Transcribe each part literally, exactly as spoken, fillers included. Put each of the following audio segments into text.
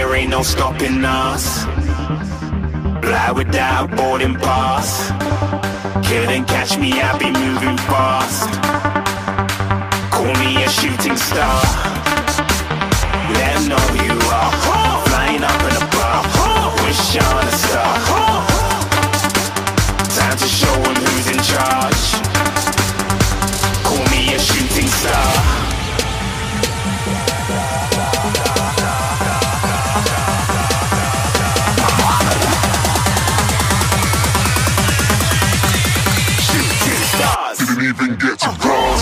there ain't no stopping us. Fly without boarding pass. Couldn't catch me, I be moving fast. Call me a shooting star. Let them know who you are. Flying up in a bar. Wish on a star. Time to show them who's in charge. Call me a shooting star. Didn't even get to cross.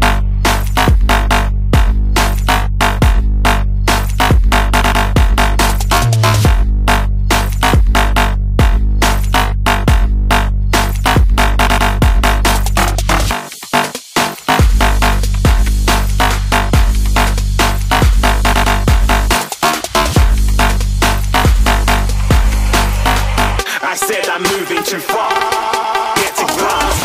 I said I'm moving too far. Get to glass.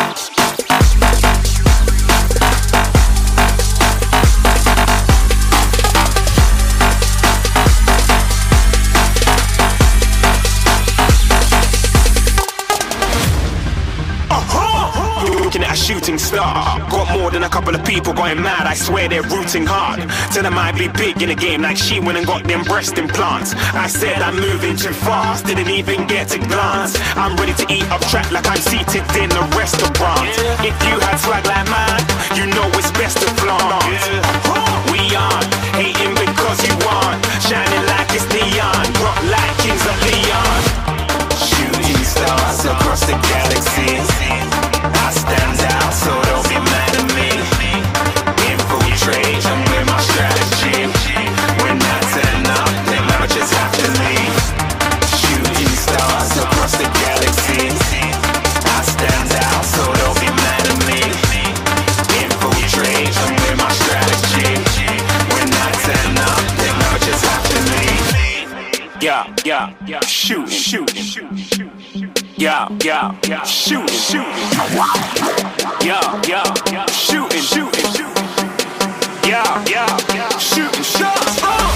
Looking at a shooting star. Got more than a couple of people going mad, I swear they're rooting hard. Tell them I be big in the game like she went and got them breast implants. I said I'm moving too fast, didn't even get to glance. I'm ready to eat up track like I'm seated in a restaurant. If you had swag like mine, you know it's best to flaunt. We aren't hating because you aren't shining like it's neon, rock like kings of Leon. Shooting stars across the galaxy. I stand out, so don't be mad at me. Infiltrate, I'm with my strategy. When I turn up, them amateurs have to leave. Shooting stars across the galaxy. I stand out, so don't be mad at me. Infiltrate, I'm with my strategy. When I turn up, them amateurs have to leave. Yeah, yeah, yeah, shoot, shoot, shoot, shoot. Yeah, yeah, yeah, shooting, shooting. Yeah, yeah, yeah, shooting, shooting, shooting. Yeah, yeah, yeah, shooting shots. Oh!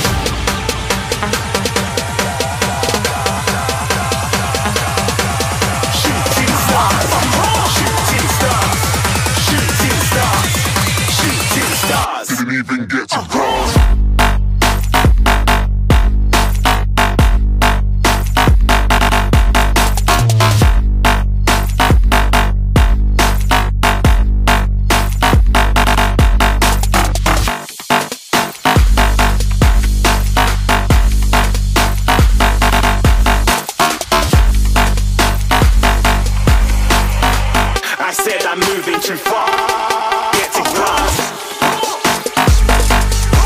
Shooting stars, shooting stars, shooting stars, shooting stars. Didn't even get to cross. I'm moving too far. Get to glass.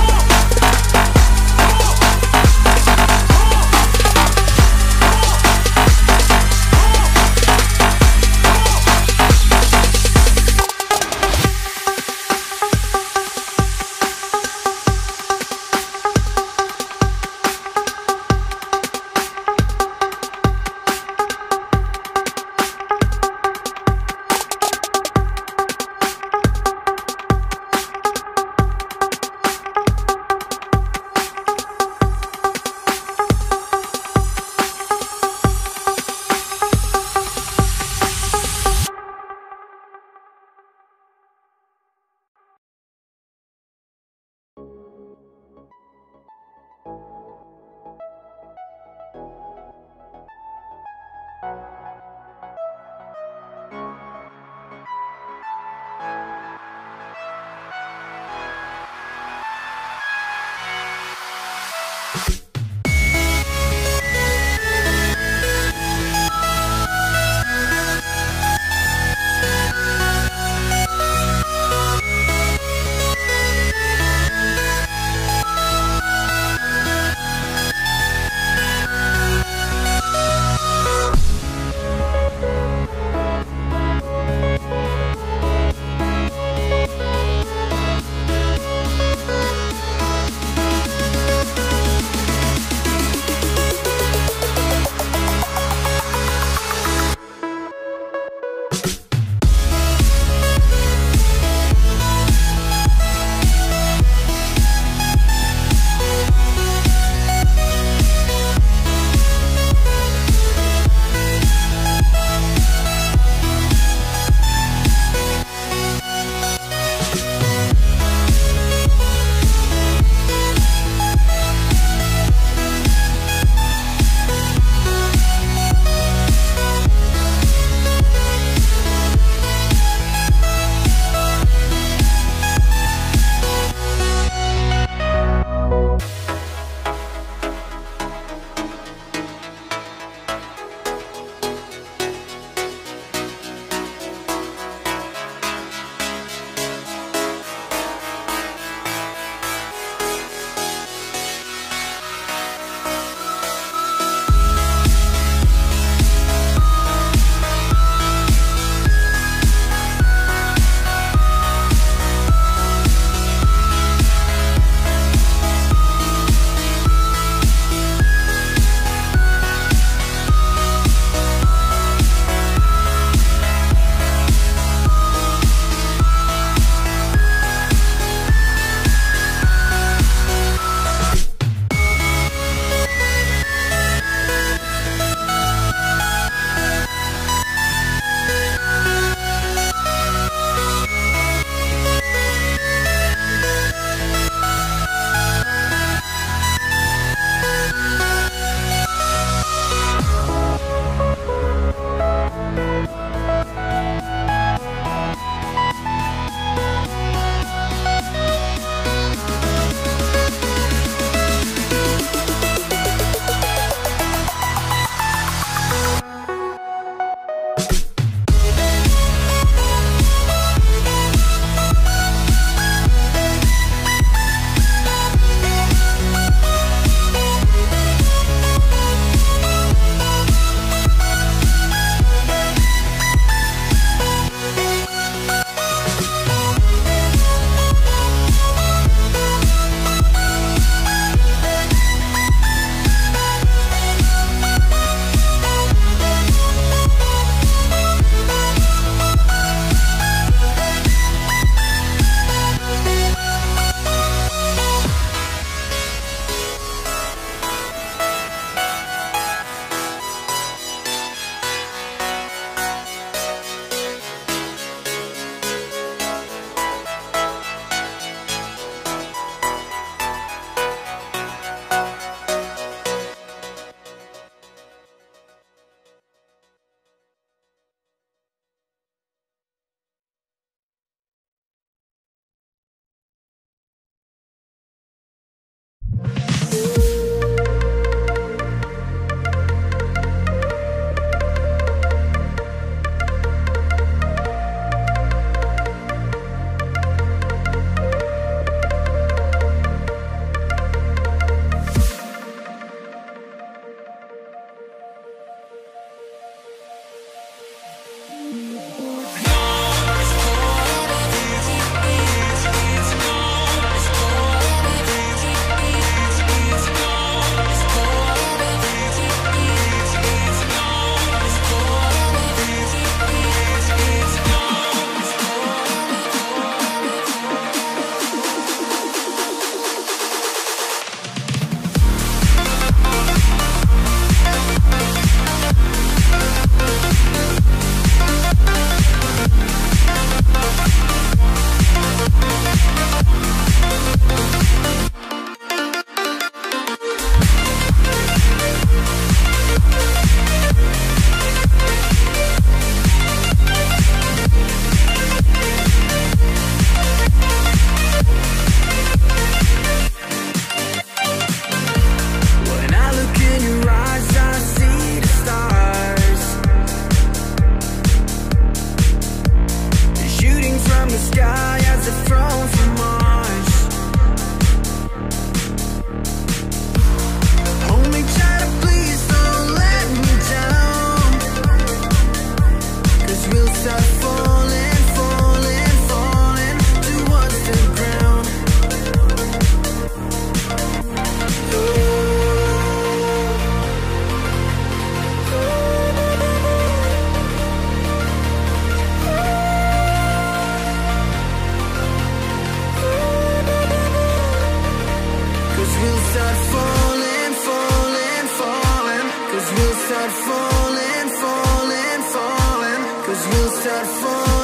start falling, falling, falling. Cause we'll start falling, falling, falling. Cause we'll start falling.